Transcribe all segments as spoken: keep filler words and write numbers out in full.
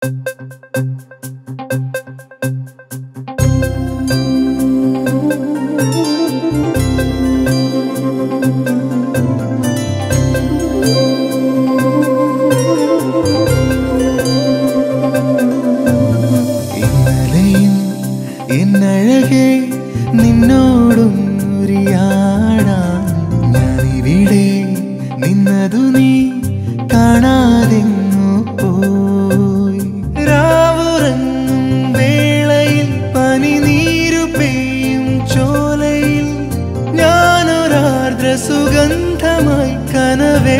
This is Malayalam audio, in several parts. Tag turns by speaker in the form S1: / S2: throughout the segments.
S1: എന്നഴകേ നിന്നോടും ഉരിയാടാൻ ഞാനിവിടെ നിന്നതു നീ കാണാതെങ്ങു പോയി. രാവുറങ്ങും വേളയിൽ പനിനീരു പെയ്യും ചോലയിൽ ഞാനൊരാർദ്ര സുഗന്ധമായി കനവേ.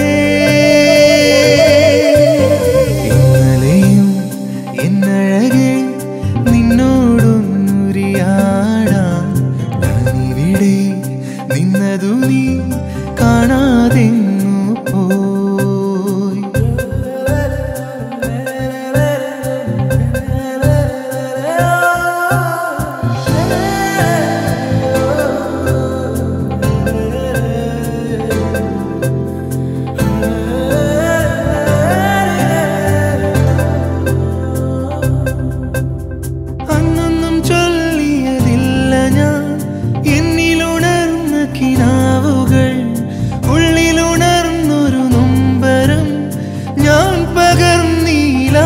S1: ഇന്നലെയും എന്നഴകേ നിന്നോടും ഞാനിവിടെ നിന്നതു നീ കാണാതെങ്ങു പോയി. അന്നൊന്നും ചൊല്ലിയതില്ല ഞാൻ എന്നിലുണർന്ന കിനാവുകൾ, ഉള്ളിലുണർന്നൊരു നൊമ്പരം ഞാൻ പകർന്നീല.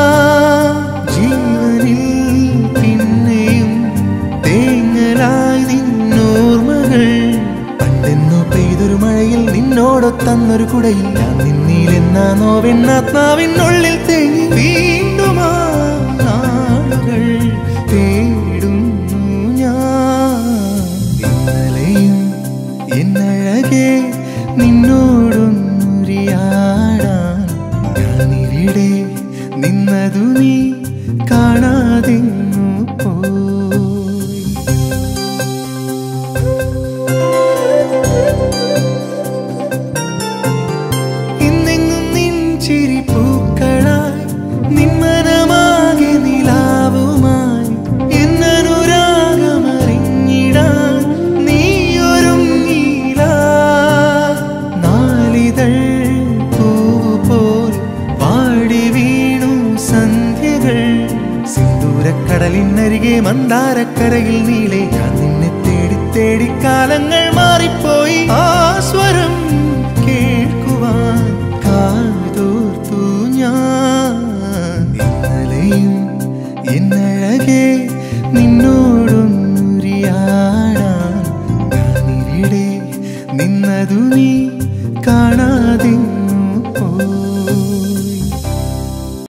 S1: ജീവനിൽ പിന്നെയും തേങ്ങലായി നിന്നോർമ്മകൾ. പണ്ടെന്നു പെയ്തൊരു മഴയിൽ നിന്നോടൊത്തന്നൊരു കുടയിൽ ഞാൻ നിന്നിലെന്നാ നോവെന്നാത്മാവിനുള്ളിൽ തേങ്ങി വീണ്ടും ആ നാളുകൾ തേടുന്നു ഞാൻ. ഇന്നലെയും എന്നഴകേ നിന്നോടും ഉരിയാടാൻ ഞാനിവിടെ നിന്നതു നീ കാണാതെങ്ങു പോയി. ഇന്നെങ്ങും നിൻ ചിരി പൂക്കളായി നിന്മനമാകെ നിലാവുമായി എന്നനുരാഗമറിഞ്ഞിടാൻ നീയൊരുങ്ങീല. നാലിതൾ പൂവുപോൽ പാടി വീണു സന്ധ്യകൾ. സിന്ദൂരക്കടലിനരികെ മന്ദാരക്കരയിൽ നീളെ ഞാൻ നിന്നെ തേടി തേടി കാലങ്ങൾ മാറിപ്പോയി. ആ സ്വരം കേൾക്കുവാൻ കാതോർത്തു ഞാൻ. ഇന്നലെയും എന്നഴകേ നിന്നോടും ഉരിയാടാൻ ഞാനിവിടെ നിന്നതു നീ